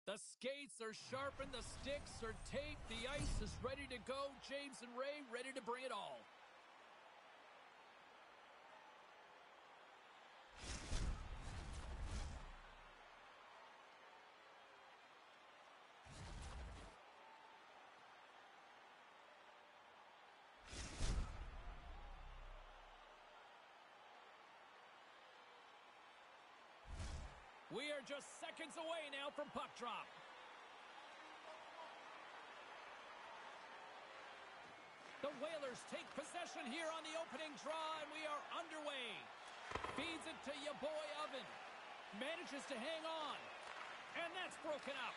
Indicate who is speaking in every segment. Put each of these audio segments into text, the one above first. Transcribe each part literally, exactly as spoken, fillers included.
Speaker 1: The skates are sharpened, the sticks are taped, the ice is ready to go. James and Ray ready to bring it all. We are just seconds away now from puck drop. The Whalers take possession here on the opening draw, and we are underway. Feeds it to your boy Oven. Manages to hang on. And that's broken up.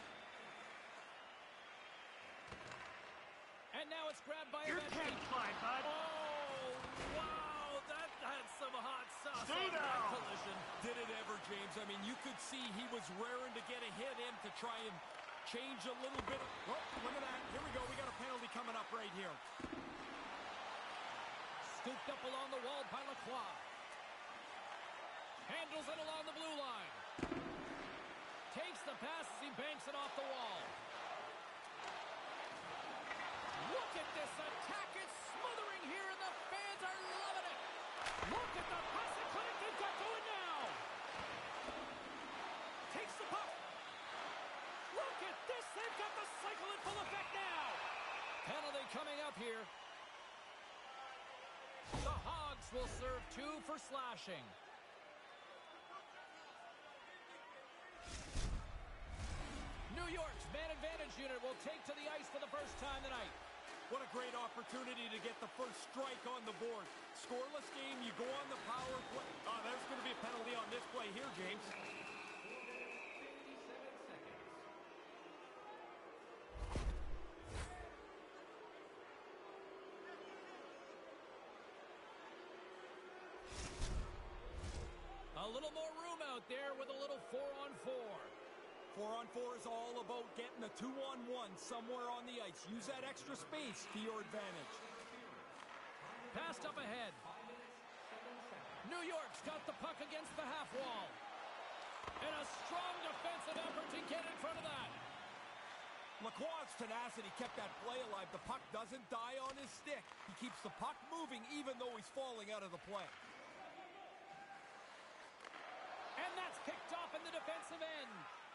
Speaker 1: And now it's grabbed by
Speaker 2: Your
Speaker 1: Ovechkin.
Speaker 2: can't fly, bud.
Speaker 1: Oh, wow. That had some hot sauce
Speaker 2: Stay
Speaker 1: on that
Speaker 2: down.
Speaker 1: collision.
Speaker 3: Did it ever, James? I mean, you could see he was raring to get a hit in to try and change a little bit. Of, oh, look at that. Here we go. We got a penalty coming up right here.
Speaker 1: Scooped up along the wall by Lacroix. Handles it along the blue line. Takes the pass as he banks it off the wall. Look at this attack. It's smothering here, and the fans are loving it. Look at the pass and clinic they've got going now. Takes the puck. Look at this. They've got the cycle in full effect now. Penalty coming up here. The Hogs will serve two for slashing. New York's man advantage unit will take to the ice for the first time tonight.
Speaker 3: What a great opportunity to get the first strike on the board. Scoreless game, you go on the power play. Oh, there's going to be a penalty on this play here, James.
Speaker 1: A little more room out there with a little four on four.
Speaker 3: Four on four is all about getting a two on one somewhere on the ice. Use that extra space to your advantage.
Speaker 1: Passed up ahead. New York's got the puck against the half wall. And a strong defensive effort to get in front of that.
Speaker 3: Lacroix's tenacity kept that play alive. The puck doesn't die on his stick. He keeps the puck moving even though he's falling out of the play.
Speaker 1: And that's picked off in the defensive end.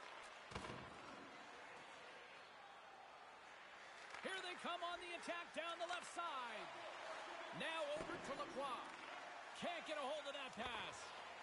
Speaker 1: Here they come on the attack down the left side. Now over to Lacroix. Can't get a hold of that pass.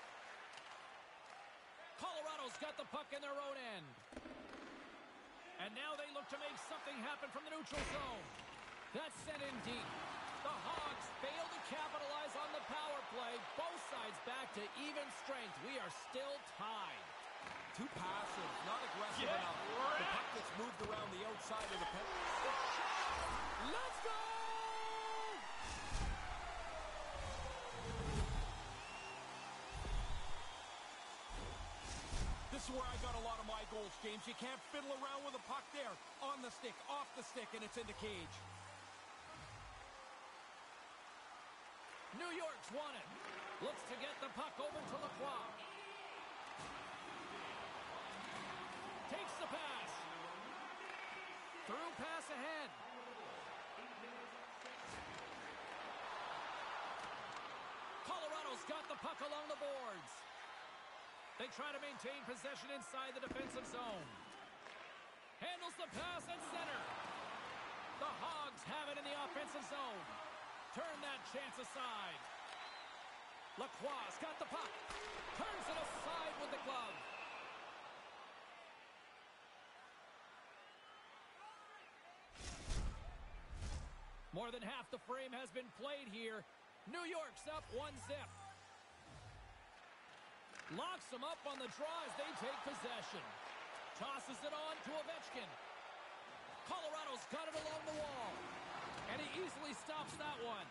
Speaker 1: Colorado's got the puck in their own end. And now they look to make something happen from the neutral zone. That's sent in deep. The Hogs fail to capitalize on the power play. Both sides back to even strength. We are still tied.
Speaker 3: Too passive, not aggressive
Speaker 2: Get
Speaker 3: enough.
Speaker 2: wrecked.
Speaker 3: The puck gets moved around the outside of the penalty.
Speaker 1: Let's go!
Speaker 3: This is where I got a lot of my goals, James. You can't fiddle around with a puck there. On the stick, off the stick, and it's in the cage.
Speaker 1: New York's won it. Looks to get the puck over to Lacroix. Takes the pass. Through pass ahead. Colorado's got the puck along the boards. They try to maintain possession inside the defensive zone. Handles the pass at center. The Hogs have it in the offensive zone. Turn that chance aside. Lacroix's got the puck. Turns it aside with the glove. More than half the frame has been played here. New York's up one zip. Locks them up on the draw as they take possession. Tosses it on to Ovechkin. Colorado's got it along the wall. And he easily stops that one.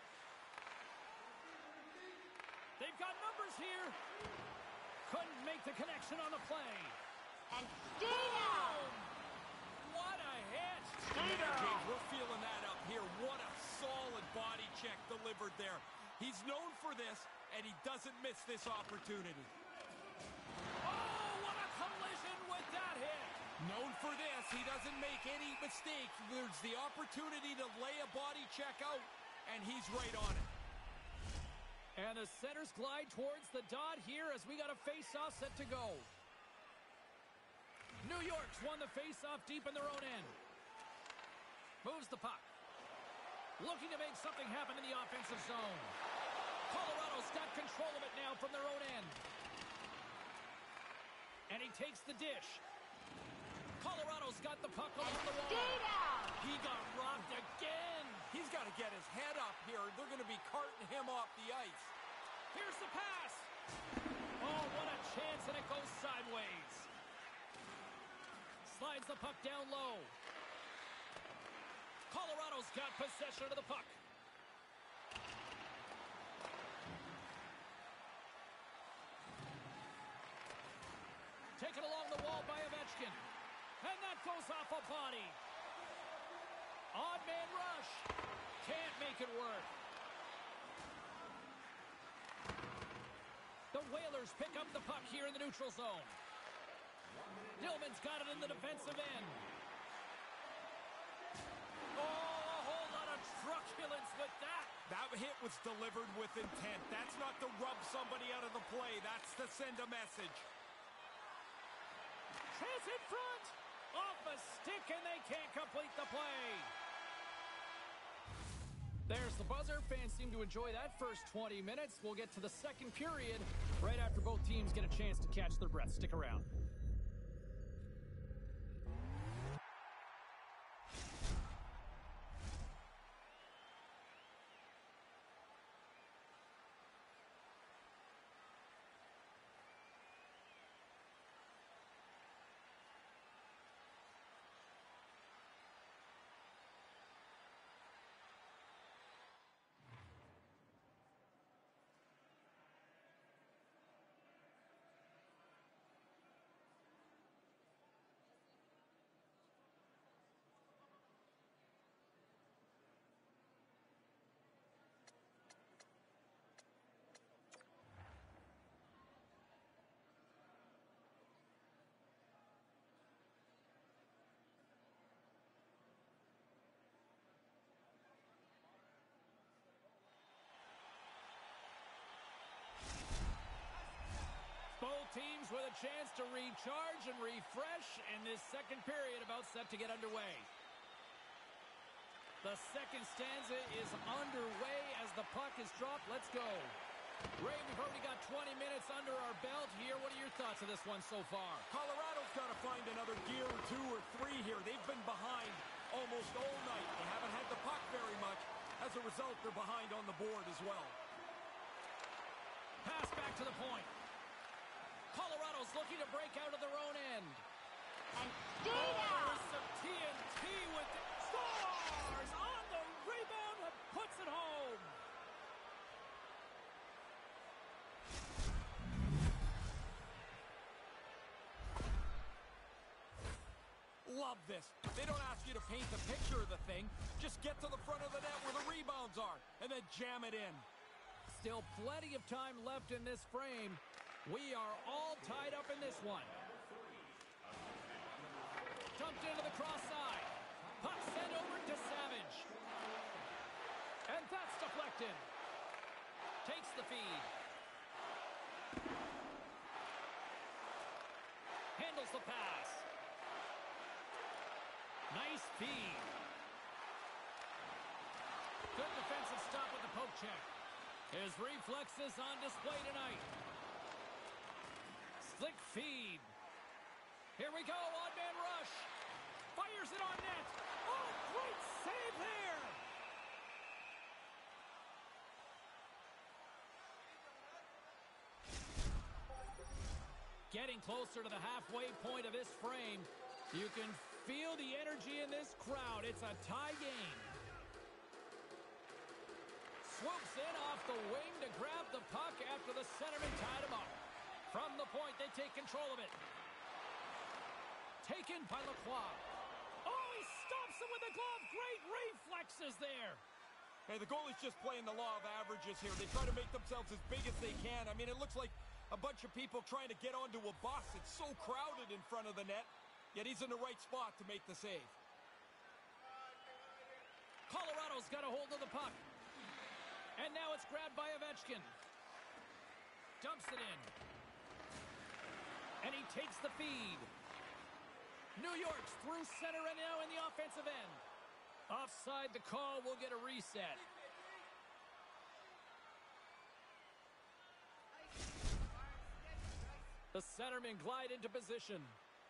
Speaker 1: They've got numbers here. Couldn't make the connection on the play.
Speaker 4: And stay down!
Speaker 1: What a hit!
Speaker 2: Stay down!
Speaker 3: James, we're feeling that up here. What a solid body check delivered there. He's known for this, and he doesn't miss this opportunity.
Speaker 1: Oh, what a collision with that hit!
Speaker 3: Known for this, he doesn't make any mistakes. There's the opportunity to lay a body check out, and he's right on it.
Speaker 1: And the centers glide towards the dot here as we got a face-off set to go. New York's won the face-off deep in their own end. Moves the puck. Looking to make something happen in the offensive zone. Colorado's got control of it now from their own end. And he takes the dish. Colorado's got the puck along the wall.
Speaker 4: Stay down.
Speaker 1: He got rocked again.
Speaker 3: He's got to get his head up here. They're going to be carting him off the ice.
Speaker 1: Here's the pass. Oh, what a chance, and it goes sideways. Slides the puck down low. Colorado's got possession of the puck. Taken along the wall by Ovechkin. And that goes off a body. Odd man rush. Can't make it work. The Whalers pick up the puck here in the neutral zone. Dillman's got it in the defensive end. Oh, a whole lot of truculence with that.
Speaker 3: That hit was delivered with intent. That's not to rub somebody out of the play. That's to send a message.
Speaker 1: Chance in front. Off a stick, and they can't complete the play. There's the buzzer. Fans seem to enjoy that first twenty minutes. We'll get to the second period right after both teams get a chance to catch their breath. Stick around. Both teams with a chance to recharge and refresh, and this second period about set to get underway. The second stanza is underway as the puck is dropped. Let's go. Ray, we've already got twenty minutes under our belt here. What are your thoughts of this one so far?
Speaker 3: Colorado's got to find another gear or two or three here. They've been behind almost all night. They haven't had the puck very much. As a result, they're behind on the board as well.
Speaker 1: Pass back to the point. Colorado's looking to break out of their own end.
Speaker 4: And stay
Speaker 1: Oh,
Speaker 4: down.
Speaker 1: some T N T with the Stars on the rebound and puts it home.
Speaker 3: Love this. They don't ask you to paint the picture of the thing. Just get to the front of the net where the rebounds are and then jam it in.
Speaker 1: Still plenty of time left in this frame. We are all tied up in this one. Dumped into the cross side. Puck sent over to Savage. And that's deflected. Takes the feed. Handles the pass. Nice feed. Good defensive stop with the poke check. His reflexes on display tonight. Slick feed. Here we go, odd man rush. Fires it on net. Oh, great save there. Getting closer to the halfway point of this frame. You can feel the energy in this crowd. It's a tie game. Swoops in off the wing to grab the puck after the centerman tied him up. From the point, they take control of it. Taken by Lacroix. Oh, he stops him with the glove. Great reflexes there.
Speaker 3: Hey, the goalie's just playing the law of averages here. They try to make themselves as big as they can. I mean, it looks like a bunch of people trying to get onto a bus. It's so crowded in front of the net. Yet he's in the right spot to make the save.
Speaker 1: Colorado's got a hold of the puck. And now it's grabbed by Ovechkin. Dumps it in. And he takes the feed. New York's through center and now in the offensive end. Offside the call, will get a reset. The centermen glide into position.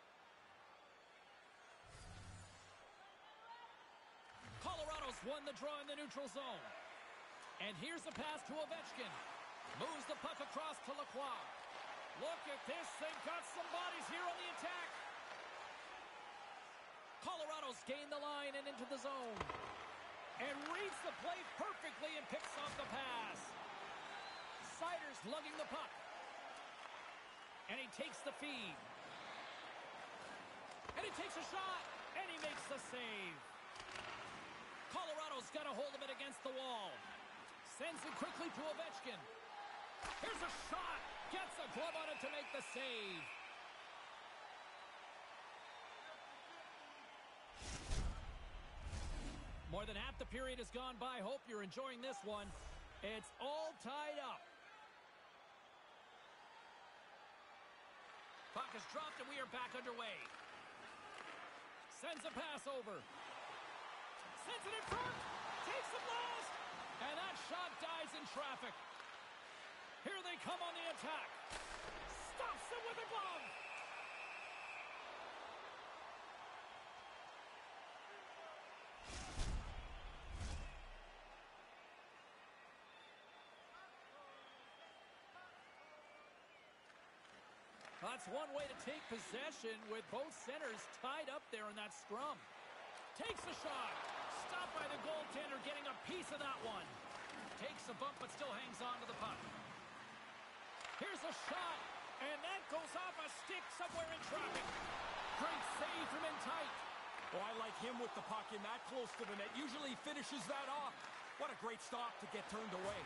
Speaker 1: Colorado's won the draw in the neutral zone. And here's the pass to Ovechkin. Moves the puck across to Lacroix. Look at this. They've got some bodies here on the attack. Colorado's gained the line and into the zone. And reads the play perfectly and picks off the pass. Seider's lugging the puck. And he takes the feed. And he takes a shot. And he makes the save. Colorado's got a hold of it against the wall. Sends it quickly to Ovechkin. Here's a shot. Gets a glove on it to make the save. More than half the period has gone by. Hope you're enjoying this one. It's all tied up. Puck is dropped and we are back underway. Sends a pass over. Sends it in front. Takes the blast. And that shot dies in traffic. Here they come on the attack. Stops them with a glove. That's one way to take possession with both centers tied up there in that scrum. Takes a shot. Stopped by the goaltender, getting a piece of that one. Takes a bump but still hangs on to the puck. Here's a shot, and that goes off a stick somewhere in traffic. Great save from in tight.
Speaker 3: Oh, I like him with the puck in that close to the net. Usually finishes that off. What a great stop to get turned away.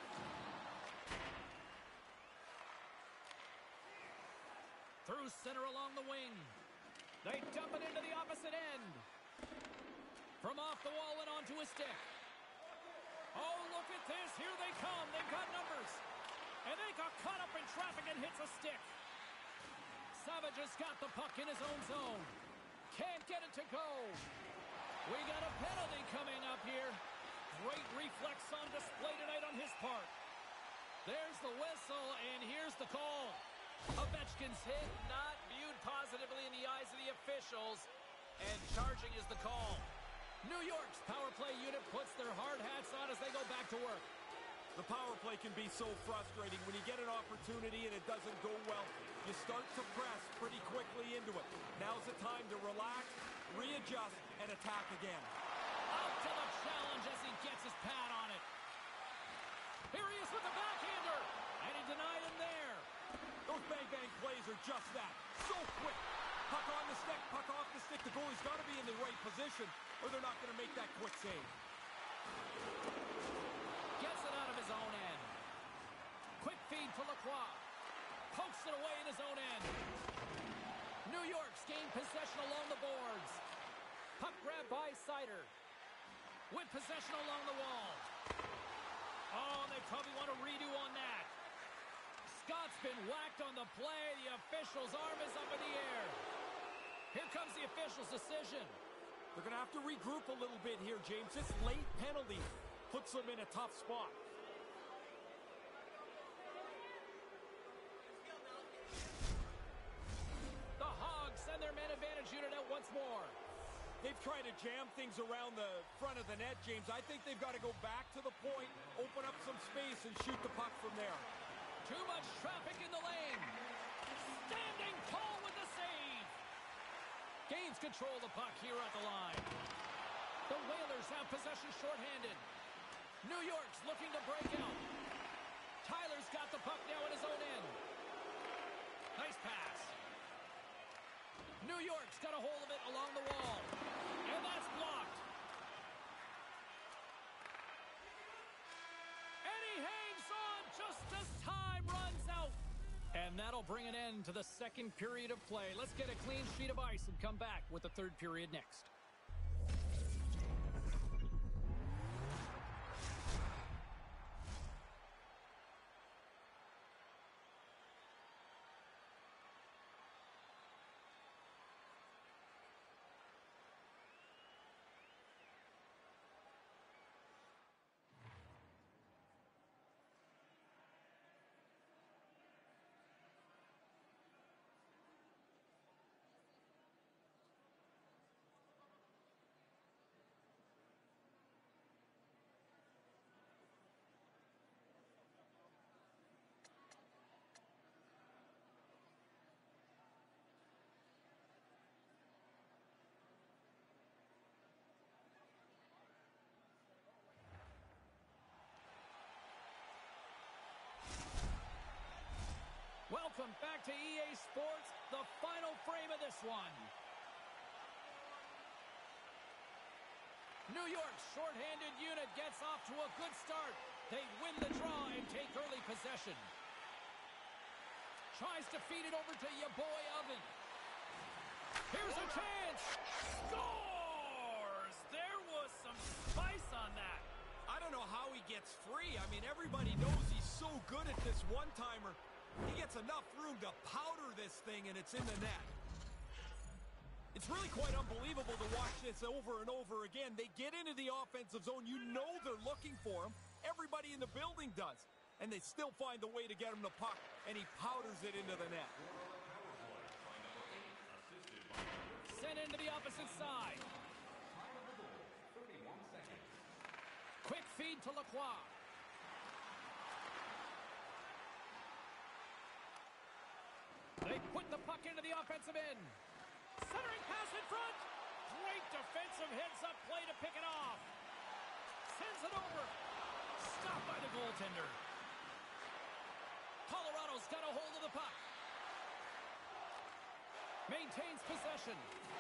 Speaker 1: Through center along the wing. They dump it into the opposite end. From off the wall and onto a stick. Oh, look at this. Here they come. They've got numbers. And they got caught up in traffic and hits a stick. Savage has got the puck in his own zone. Can't get it to go. We got a penalty coming up here. Great reflex on display tonight on his part. There's the whistle, and here's the call. Ovechkin's hit, not viewed positively in the eyes of the officials, and charging is the call. New York's power play unit puts their hard hats on as they go back to work.
Speaker 3: The power play can be so frustrating when you get an opportunity and it doesn't go well. You start to press pretty quickly into it. Now's the time to relax, readjust, and attack again.
Speaker 1: Out to the challenge as he gets his pad on it. Here he is with the backhander, and he denied him there.
Speaker 3: Those bang-bang plays are just that. So quick. Puck on the stick, puck off the stick. The goalie's got to be in the right position or they're not going to make that quick save.
Speaker 1: Gets it out of his own end. Quick feed to Lacroix. Pokes it away in his own end. New York's gained possession along the boards. Puck grabbed by Seider. With possession along the wall. Oh, they probably want a redo on that. Scott's been whacked on the play. The official's arm is up in the air. Here comes the official's decision.
Speaker 3: They're going to have to regroup a little bit here, James. This late penalty puts them in a tough spot.
Speaker 1: The Hogs send their man advantage unit out once more.
Speaker 3: They've tried to jam things around the front of the net, James. I think they've got to go back to the point, open up some space, and shoot the puck from there.
Speaker 1: Too much traffic in the lane. Standing tall with the save. Gains control of the puck here at the line. The Whalers have possession shorthanded. New York's looking to break out. Tyler's got the puck now in his own end. Nice pass. New York's got a hold of it along the wall. And that's blocked. And he hangs on just as time runs out. And that'll that'll bring an end to the second period of play. Let's get a clean sheet of ice and come back with the third period next. Welcome back to E A Sports, the final frame of this one. New York's shorthanded unit gets off to a good start. They win the draw and take early possession. Tries to feed it over to your boy Oven. Here's a chance. Scores! There was some spice on that.
Speaker 3: I don't know how he gets free. I mean, everybody knows he's so good at this one-timer. He gets enough room to powder this thing, and it's in the net. It's really quite unbelievable to watch this over and over again. They get into the offensive zone. You know they're looking for him. Everybody in the building does. And they still find the way to get him the puck, and he powders it into the net.
Speaker 1: Sent into the opposite side. Quick feed to Lacroix. They put the puck into the offensive end. Centering pass in front. Great defensive heads-up play to pick it off. Sends it over. Stopped by the goaltender. Colorado's got a hold of the puck. Maintains possession.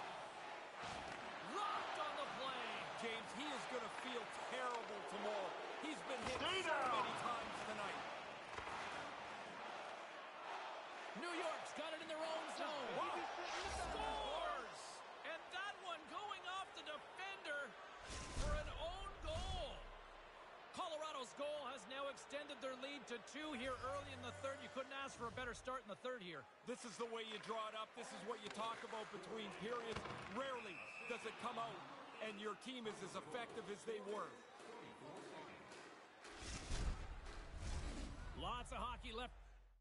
Speaker 1: Locked on the play.
Speaker 3: James, he is going to feel terrible tomorrow. He's been hit so many times tonight.
Speaker 1: New York's got it in their own zone.
Speaker 3: Wow.
Speaker 1: Scores! And that one going off the defender for an own goal. Colorado's goal has now extended their lead to two here early in the third. You couldn't ask for a better start in the third here.
Speaker 3: This is the way you draw it up. This is what you talk about between periods. Rarely does it come out, and your team is as effective as they were.
Speaker 1: Lots of hockey left.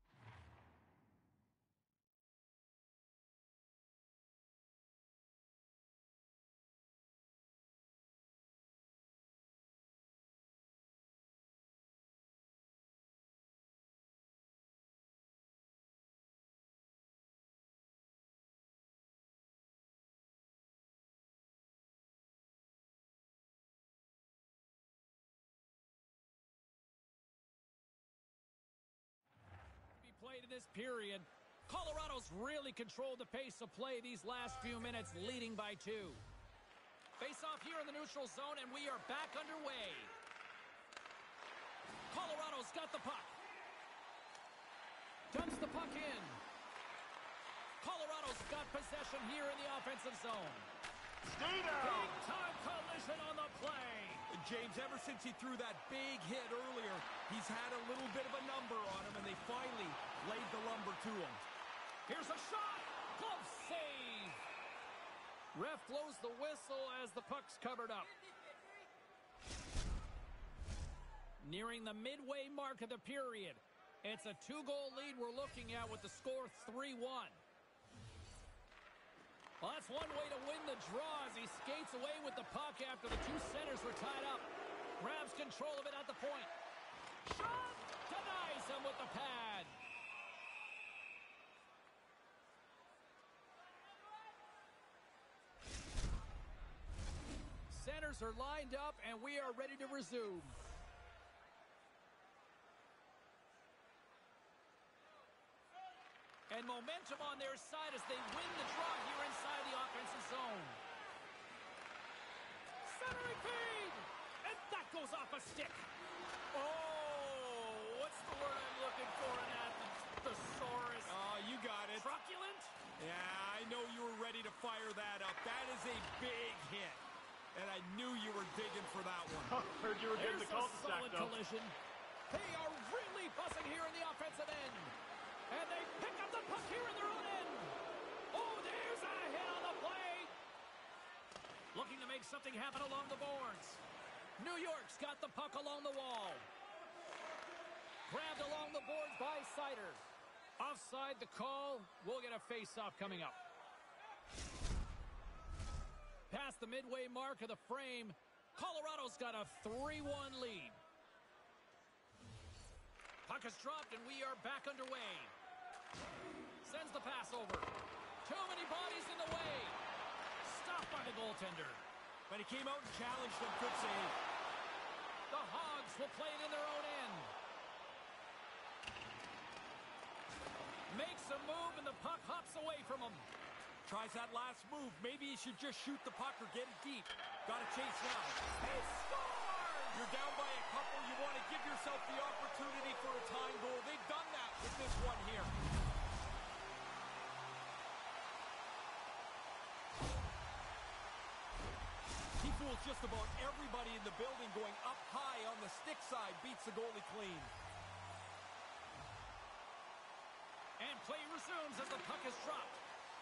Speaker 1: Played in this period. Colorado's really controlled the pace of play these last few minutes, leading by two. Face off here in the neutral zone, and we are back underway. Colorado's got the puck. Dumps the puck in. Colorado's got possession here in the offensive zone. Big time collision on the play.
Speaker 3: James, ever since he threw that big hit earlier, he's had a little bit of a number on him, and they finally laid the lumber to him.
Speaker 1: Here's a shot. Glove save. Ref blows the whistle as the puck's covered up. Nearing the midway mark of the period. It's a two-goal lead we're looking at with the score three one. Well, that's one way to win the draw as he skates away with the puck after the two centers were tied up. Grabs control of it at the point. Shot! Denies him with the pad. Centers are lined up, and we are ready to resume. And momentum on their side as they win the draw here inside the offensive zone. Centering feed! And that goes off a stick. Oh, what's the word I'm looking for in that? Thesaurus.
Speaker 3: Oh, And I knew you were digging for that one.
Speaker 2: Heard you were getting
Speaker 1: Here's
Speaker 2: the
Speaker 1: a
Speaker 2: cul-de-sac,
Speaker 1: solid
Speaker 2: though.
Speaker 1: collision. They are really buzzing here in the offensive end. And they pick up the puck here in their own end. Oh, there's a hit on the play. Looking to make something happen along the boards. New York's got the puck along the wall. Grabbed along the boards by Seider. Offside the call. We'll get a face-off coming up. Past the midway mark of the frame, Colorado's got a three one lead. Puck is dropped and we are back underway. Sends the pass over. Too many bodies in the way. Stopped by the goaltender.
Speaker 3: But he came out and challenged him. Good save.
Speaker 1: The Hogs will play it in their own end. Makes a move and the puck hops away from him.
Speaker 3: Tries that last move. Maybe he should just shoot the puck or get it deep. Got to chase now.
Speaker 1: He scores!
Speaker 3: You're down by a couple. You want to give yourself the opportunity for a tying goal. They've done that with this one here. He fools just about everybody in the building. Going up high on the stick side. Beats the goalie clean.
Speaker 1: And play resumes as the puck is dropped.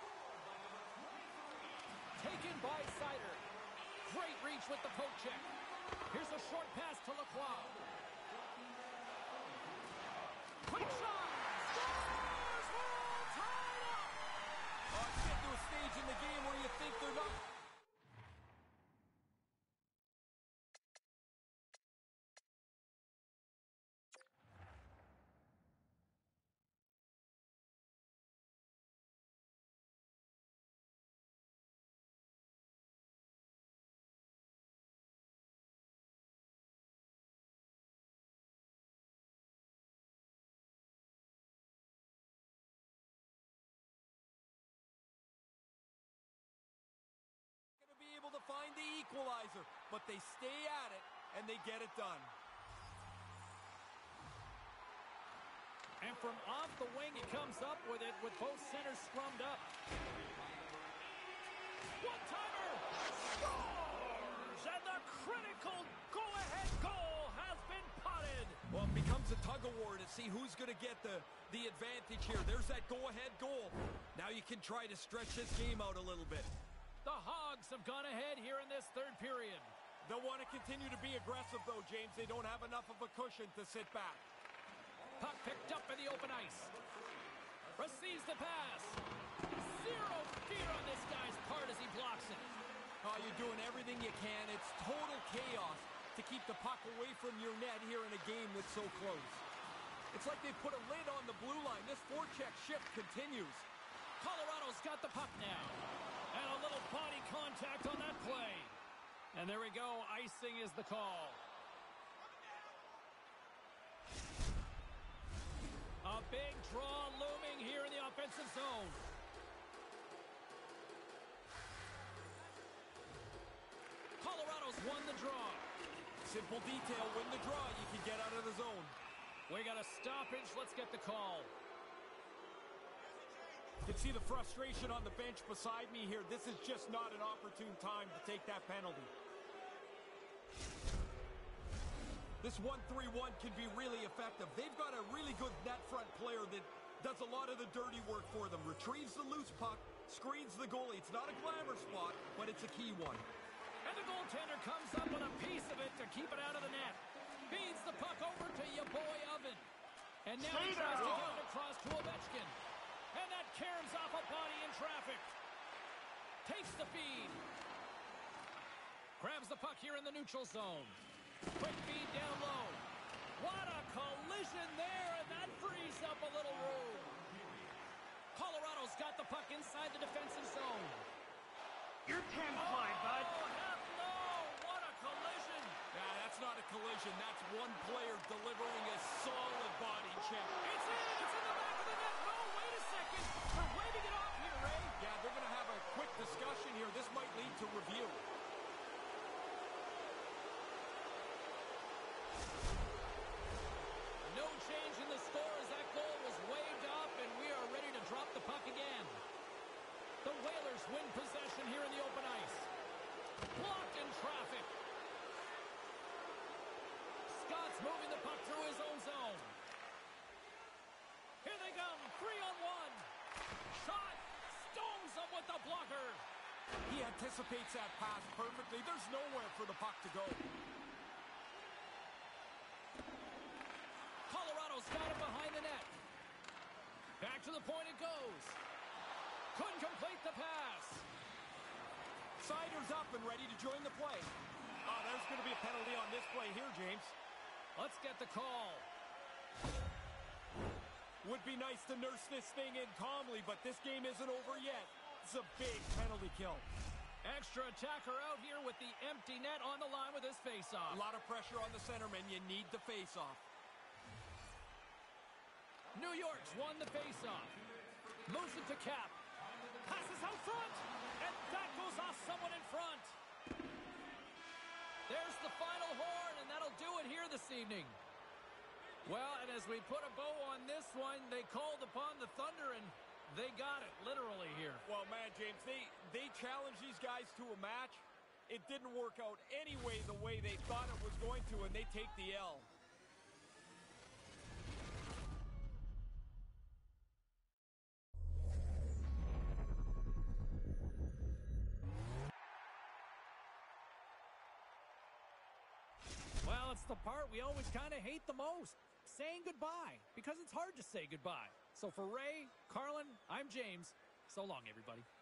Speaker 1: Taken by Seider. Great reach with the poke check. Here's a short pass to Lacroix. Quick shot. Scores! We're all tied up.
Speaker 3: Oh, it's getting to a stage in the game where you think they're not. Be able to find the equalizer, but they stay at it and they get it done.
Speaker 1: And from off the wing, he comes up with it with both centers scrummed up. One-timer! Scores! And the critical go-ahead goal has been potted.
Speaker 3: Well, it becomes a tug-of-war to see who's going to get the, the advantage here. There's that go-ahead goal. Now you can try to stretch this game out a little bit.
Speaker 1: The Hogs have gone ahead here in this third period.
Speaker 3: They'll want to continue to be aggressive, though, James. They don't have enough of a cushion to sit back.
Speaker 1: Puck picked up in the open ice. Receives the pass. Zero fear on this guy's part as he blocks it.
Speaker 3: Oh, you're doing everything you can. It's total chaos to keep the puck away from your net here in a game that's so close. It's like they put a lid on the blue line. This forecheck shift continues.
Speaker 1: Colorado's got the puck now. And a little body contact on that play. And there we go. Icing is the call. A big draw looming here in the offensive zone. Colorado's won the draw.
Speaker 3: Simple detail. Win the draw. You can get out of the zone.
Speaker 1: We got a stoppage. Let's get the call.
Speaker 3: You can see the frustration on the bench beside me here. This is just not an opportune time to take that penalty. This one three one can be really effective. They've got a really good net front player that does a lot of the dirty work for them. Retrieves the loose puck, screens the goalie. It's not a glamour spot, but it's a key one.
Speaker 1: And the goaltender comes up with a piece of it to keep it out of the net. Feeds the puck over to your boy Oven. And now he tries to get it across to Ovechkin. And that caroms off a body in traffic. Takes the feed. Grabs the puck here in the neutral zone. Quick feed down low. What a collision there, and that frees up a little room. Colorado's got the puck inside the defensive zone.
Speaker 2: You're ten fine, bud.
Speaker 1: Oh, heck no! What a collision!
Speaker 3: Nah, that's not a collision. That's one player delivering a solid body check.
Speaker 1: It's in! It's in the back of the net! No, wait a second! They're waving it off here, Ray!
Speaker 3: Yeah, they're going to have a quick discussion here. This might lead to review.
Speaker 1: No change in the score as that goal was waved up, and we are ready to drop the puck again. The Whalers win possession here in the open ice. Blocked in traffic. Scott's moving the puck through his own zone. Here they come, three on one. Shot, stones him with the blocker.
Speaker 3: He anticipates that pass perfectly. There's nowhere for the puck to go.
Speaker 1: Colorado's got it behind the net. Back to the point it goes. Couldn't complete the pass.
Speaker 3: Sider's up and ready to join the play. Oh, there's going to be a penalty on this play here, James.
Speaker 1: Let's get the call.
Speaker 3: Would be nice to nurse this thing in calmly, but this game isn't over yet. It's a big penalty kill.
Speaker 1: Extra attacker out here with the empty net on the line with his faceoff.
Speaker 3: A lot of pressure on the centerman. You need the faceoff.
Speaker 1: New York's won the faceoff. Moves it to Cap. Passes out front. And that goes off someone in front. There's the final horn, and that'll do it here this evening. Well, and as we put a bow on this one, they called upon the Thunder, and they got it, literally here.
Speaker 3: Well, man, James, they, they challenged these guys to a match. It didn't work out anyway the way they thought it was going to, and they take the L.
Speaker 1: Well, it's the part we always kind of hate the most. Saying goodbye, because it's hard to say goodbye. So for Ray, Carlin, I'm James. So long, everybody.